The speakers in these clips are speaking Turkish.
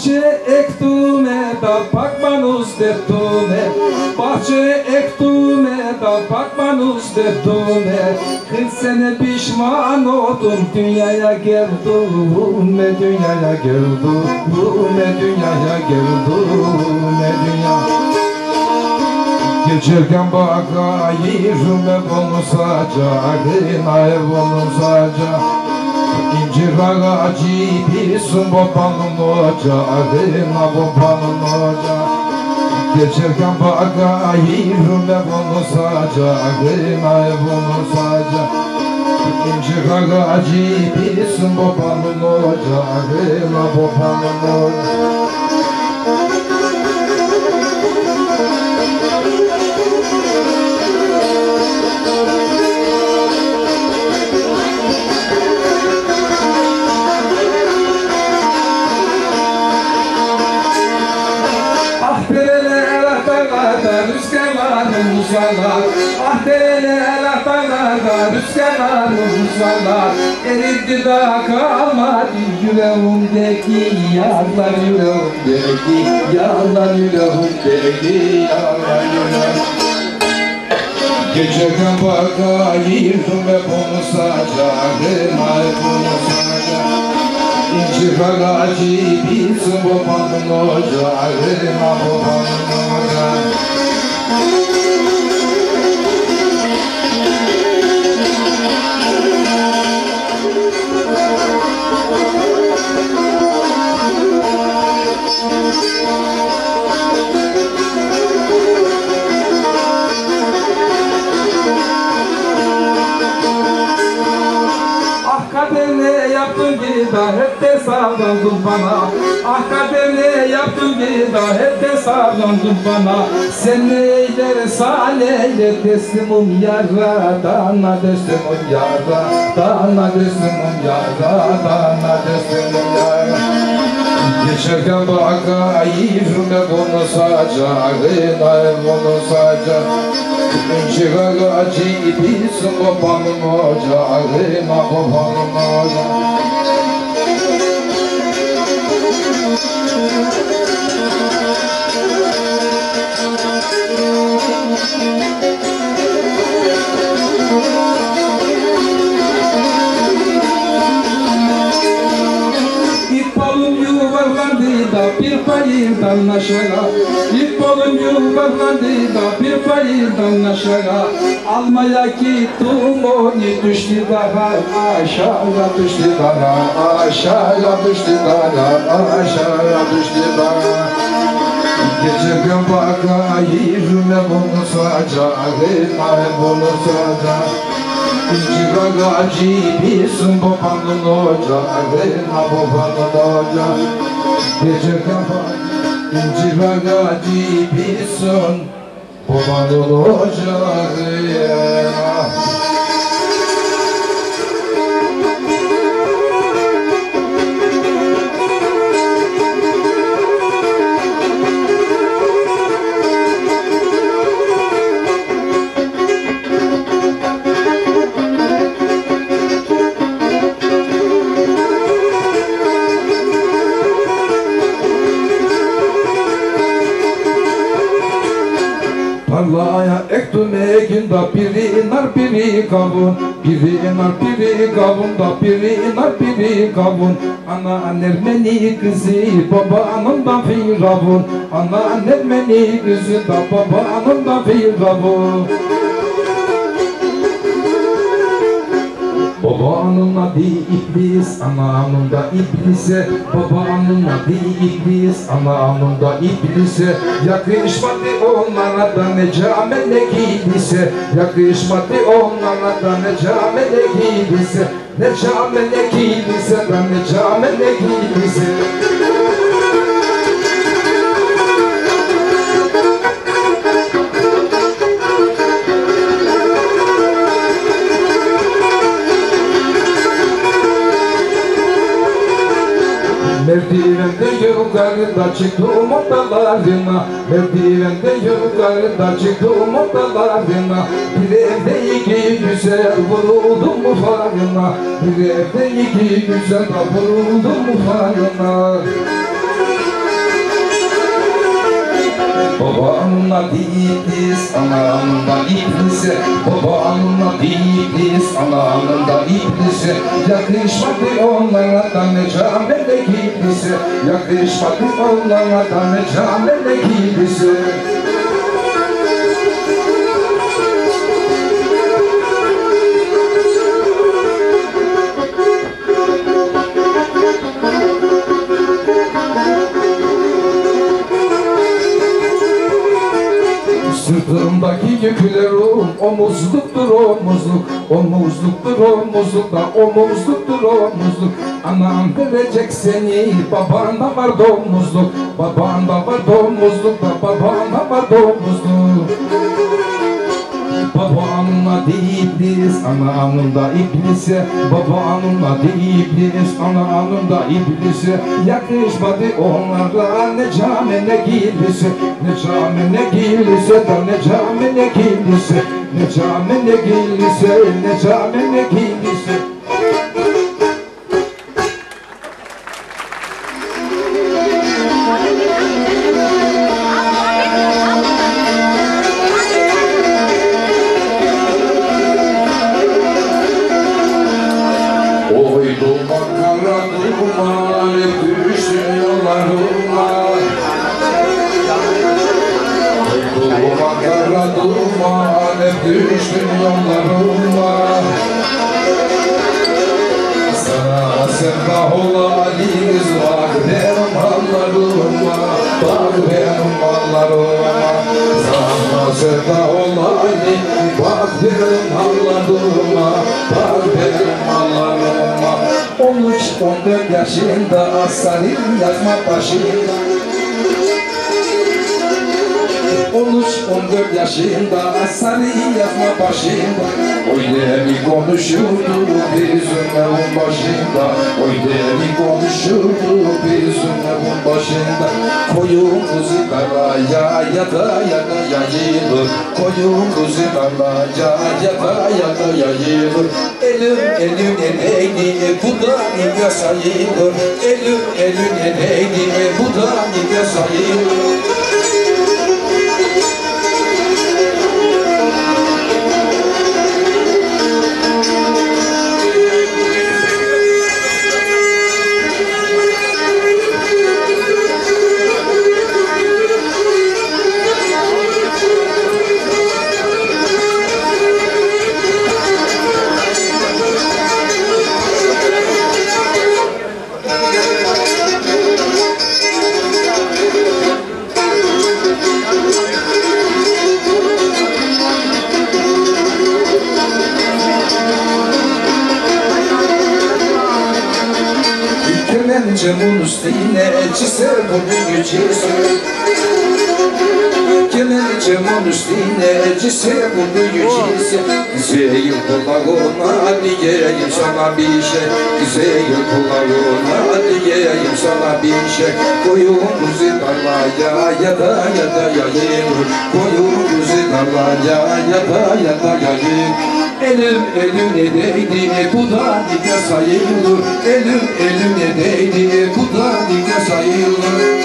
Bahçe ektume da bakmanız dertume. Bahçe ektume da bakmanız dertume. 40 sene pişman oldum dünyaya geldim. Dünyaya geldim. Dünyaya geldim. Dünya. Geçerken bakayım ve bunu sacak. Ay bunu sacak. İncir ağacı bilsin babanın ocağına, babanın ocağı. Geçerken bakayım ve bunu sacağına, bunu sacak. İncir ağacı bilsin babanın ocağına, babanın ocağı. Ah dereler atalarda rüzgarlar uzarlar. Eridi da kalmadı yüreğimdeki yarlar, yüreğimdeki yarlar, yüreğimdeki yarlar, yüreğimdeki. Geçerken bakayım ve bunu sacağım, ay bunu sacağım. İncir ağacı bilsin babanın ocağına, babanın ocağı. Hep de sağlandın bana. Ah kader ne yaptın bir daha. Hep de sağlandın bana. Sen ne eylersen eyle. Teslimim yara. Dana teslimim yara. Dana teslimim yara. Dana teslimim yara. Geçerken bakayım ve bunu sacağım. Ay bunu sacağım. İncir ağacı bilsin babanın ocağına, babanın ocağı. İp balım yuvarlandı da bir bayırdan aşağı. İp balım yuvarlandı da bir bayırdan aşağı. Almaya gittim onu düştü daha aşağıya, düştü daha aşağıya, düştü daha aşağıya, düştü daha. Geçerken bakayım ve bunu sacağım, ay bunu sacağım. İncir ağacı bilsin babanın ocağına, babanın ocağı. Geçerken bakayım, incir ağacı bilsin babanın ocağına. Tarlaya ektim ekin da biri nar biri kavun. Biri nar biri kavun da biri nar biri kavun. Ana Ermeni kızı babanın da firavun. Ana Ermeni kızı da babanın da firavun. Babanın adı İblis, anamın da İblis'e. Babanın adı İblis, anamın da İblis'e. Yakışmadı onlara da ne came ne giyse. Yakışmadı onlara da ne came ne giyse. Ne came ne giyse da ne came ne giyse. Merdivende yukarıda çıktım odalarına. Merdivende yukarıda çıktım odalarına. Bir evde iki güzel vuruldum mu farına. Bir evde iki güzel vuruldum mu farına. Babanın adı İblis, ananın da İblis. Babanın adı İblis, ananın da İblis. Yakışmadı onlardan ne camedeki İblis. Yakışmadı onlardan ne camedeki İblis. Sırtımdaki yüklerim omuzluktur omuzluk. Omuzluktur omuzluk da omuzluktur omuzluk. Anam verecek seni, babanda var domuzluk. Babanda var domuzluk da babanda var domuzluk. Babanın adı İblis, ananın da İblis'e. Babanın adı İblis, ananın da İblis'e. Yakışmadı onlara ne cami ne giyilisi. Ne cami ne giyilisi da ne cami ne giyilisi. Ne cami ne giyilisi, ne cami ne giyilisi. Düştüm yollarıma. Sana sevda olayız, bak benim hallarıma. Bak benim hallarıma. Sana sevda olayız, bak benim hallarıma. Bak benim hallarıma. 13-14 yaşında sarayım yazma başında. 13-14 yaşında sarı yazma başında. Oy deli konuşurdu bizimle on başında. Oy deli konuşurdu bizimle on başında. Koyun kuzu daraya yada yayılır. Koyun kuzu daraya yada yayılır. Elim eleydi bu da niye sayılır. Elim eleydi bu da niye sayılır. Cemun üstüne çise bugün yücesi. Kemen cemun üstüne çise bugün yücesi. Güzel kulağına diyeyim sana bir şey. Güzel kulağına diyeyim sana bir şey. Koyun kuzu tarlaya yada yayılır. Koyun kuzu tarlaya yada yayılır. Elim edeydi bu da dike sayılır. Elim edeydi bu da dike sayılır.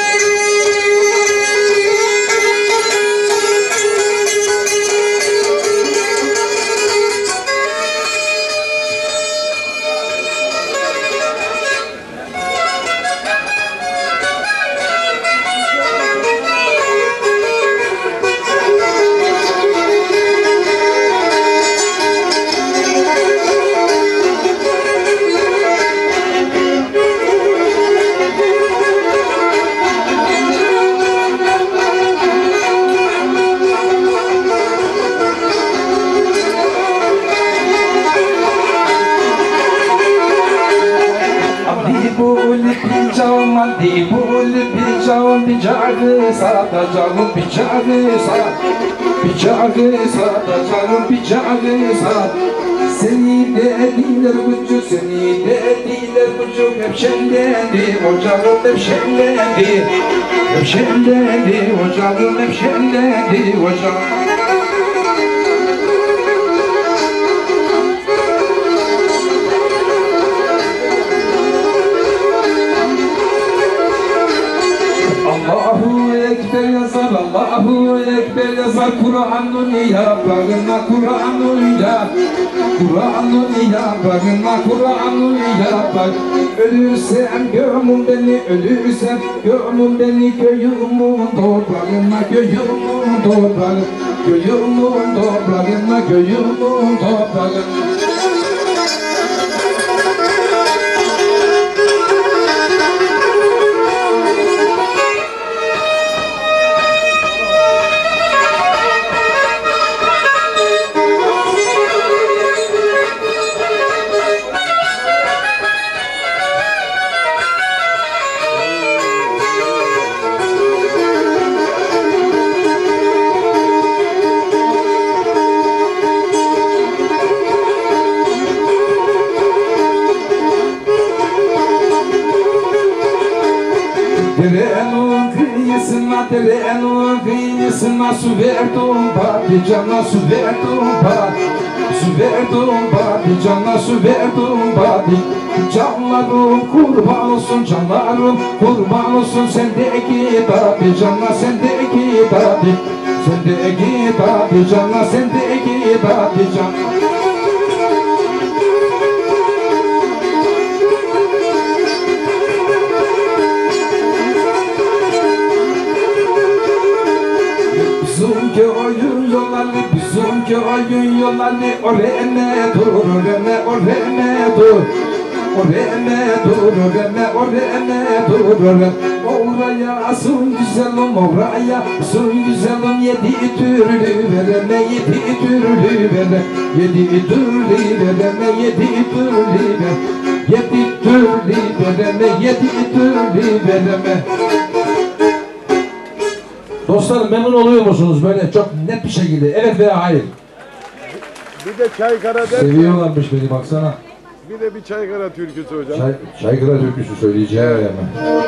Di bul bicağı satacağım bicağı satacağım bicağı. Seni dediler bucuk, seni dediler bucuk. Hep şenlendi ocağım, hep şenlendi. Hep şenlendi ocağım, hep şenlendi ocağım. Allahu Ekber yazar, Allahu Ekber yazar. Kur'an'ın yaprağına, Kur'an'ın ya, Kur'an'ın yaprağına, Kur'an'ın yaprak. Ölürsem gömün beni, ölürsem gömün beni göğümün toprağına, göğümün toprağına, göğümün toprağına, göğümün toprağına. Derenin kıyısına su verdim Patlıcana su verdim Su verdim patlıcana su verdim Canlarım kurban olsun canlarım kurban olsun sendeki patlıcana sendeki patlıcana sendeki patlıcana sendeki patlıcana. Bizimki oyun yolları, bizimki oyun yolları. Orene dur, orene, orene dur. Orene dur, orene, orene dur, orene. Oraya sun güzelim, oraya sun güzelim. Yedi türlü vereme, yedi türlü vereme. Yedi türlü vereme, yedi türlü vereme. Yedi türlü vereme, yedi türlü vereme. Dostlarım memnun oluyor musunuz böyle çok net bir şekilde? Evet veya hayır? Bir de Çaykara derken, Seviyorlarmış beni baksana. bir de bir Çaykara türküsü hocam. Çaykara türküsü söyleyeceğim Evet. hemen.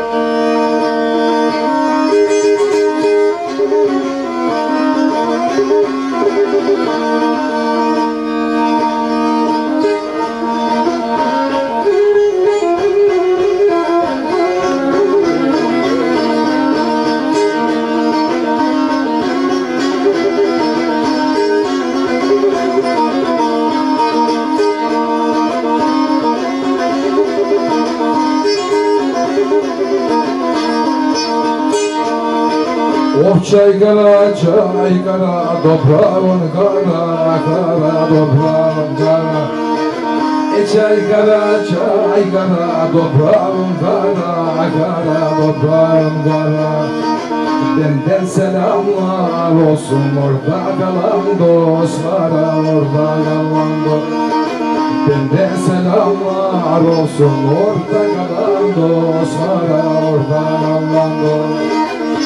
Oh Çaykara, Çaykara, toprağın kara, kara toprağın kara. Çaykara, Çaykara, toprağın kara, kara toprağın kara. Benden selamlar olsun orada kalan dostlara, orada kalan dostlara. Benden selamlar olsun orada kalan dostlara, orada kalan dostlara.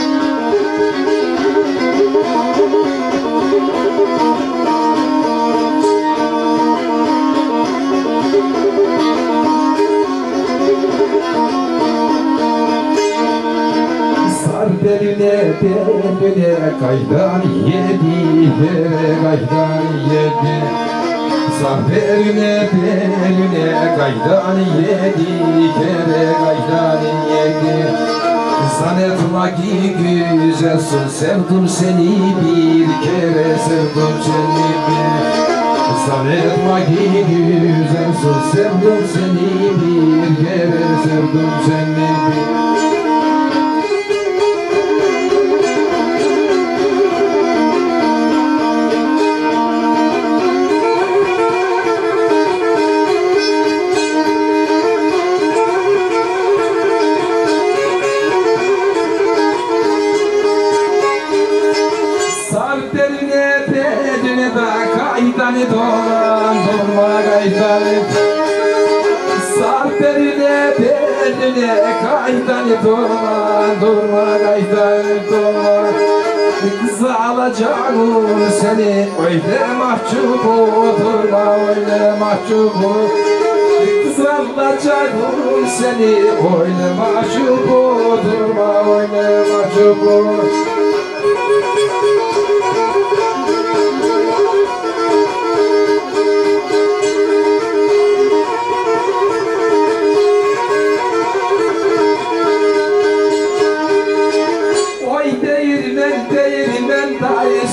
Beline beline kaydan yedi, kaydan yedi. Sar beline beline kaydan yedi, kaydan yedi. Zannetme ki güzelsin, sevdim seni bir kere, sevdim seni bir. Zannetme ki güzelsin, sevdim seni bir kere, sevdim seni bir. Kaydani dolan, durma kaydani. Sar beline, beline, kaydani dolan, durma kaydani dolan. Kız alacağım seni, öyle mahcup durma, öyle mahcup. Kız alacağım seni, öyle mahcup durma, öyle mahcup.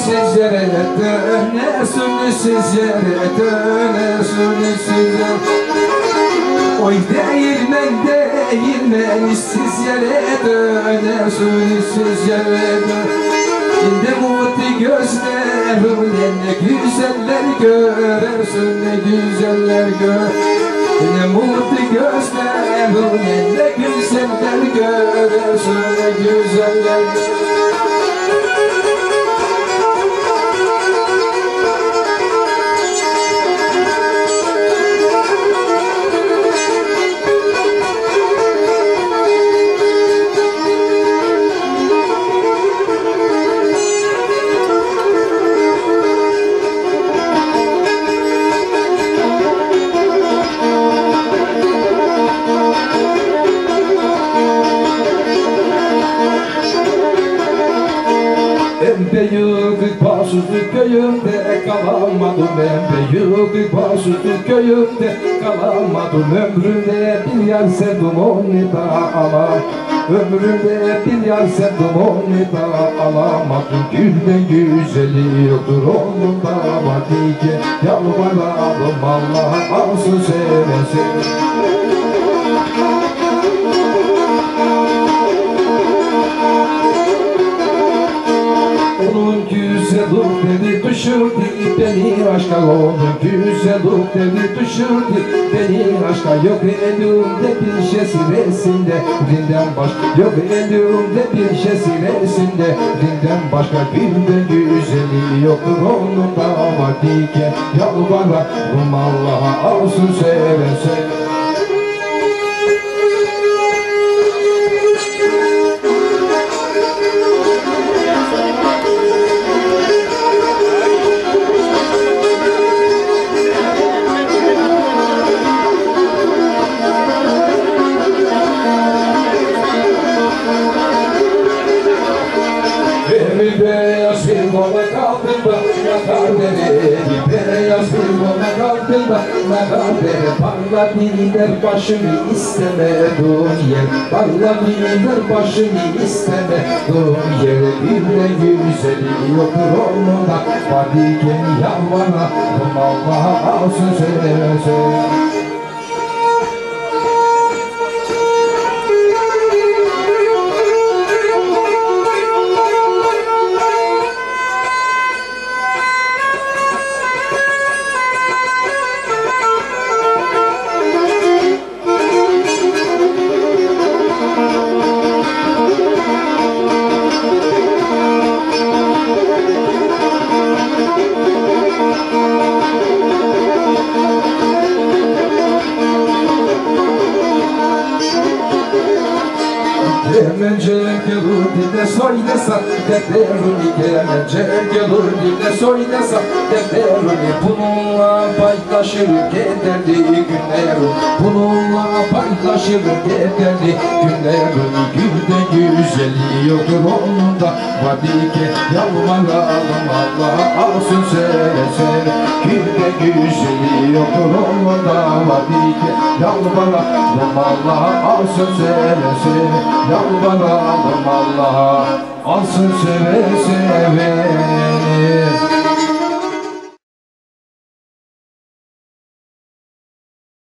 sünnisiz yere döne, sünnisiz yere döne, sünnisiz yere. Oy değirmen işsiz yere döne, sünnisiz yere döne. Ne mutlu gözlerine ne güzeller görürsün, ne güzeller gör. Ne mutlu gözlerine ne güzeller görürsün, ne güzeller gör. Büyük Bağsızlık köyünde kalamadım, ben büyük Bağsızlık köyünde kalamadım. Ömrümde bir yar sevdim onu da ama, ömrümde bir yar sevdim onu da alamadım. Gülden güzeli yoktur onun da var diye yalvaralım Allah'a alsın sevmesin. Onun güzellikleri düşürdü beni aşka, onun güzellikleri düşürdü beni aşka. Yok elimde bir şeysi resimde dinden başka, yok elimde bir şeysi resimde dinden başka. Gülden güzeli yoktur onun da var diye yalvaralım Allah'a alsın sevesen. Beyaz bir bola kaldırma, yakar beni. Beyaz bir bola kaldırma, yakar beni. Parla biner başımı istemedim yer, parla biner başımı istemedim yer. Bir güzeli yoktur onunla, vadiken yalvaralım Allah'a alsın sevesen. Gelecek gelir dile soylasa derleruni, gelecek gelir dile soylasa derleruni. Bununla paylaşır kederli günlerim, bununla paylaşır kederli günlerim. Gülde güzeli yoktur onun da vadike yalvaralım Allah'a alsın sevesen. Gülde güzeli yoktur onun da vadike yalvaralım Allah'a alsın sevesen. Yalvaralım Allah'a alsın seve seve.